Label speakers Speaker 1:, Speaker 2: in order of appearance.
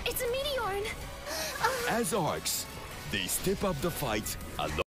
Speaker 1: It's a meteor.
Speaker 2: As arcs, they step up the fight alone.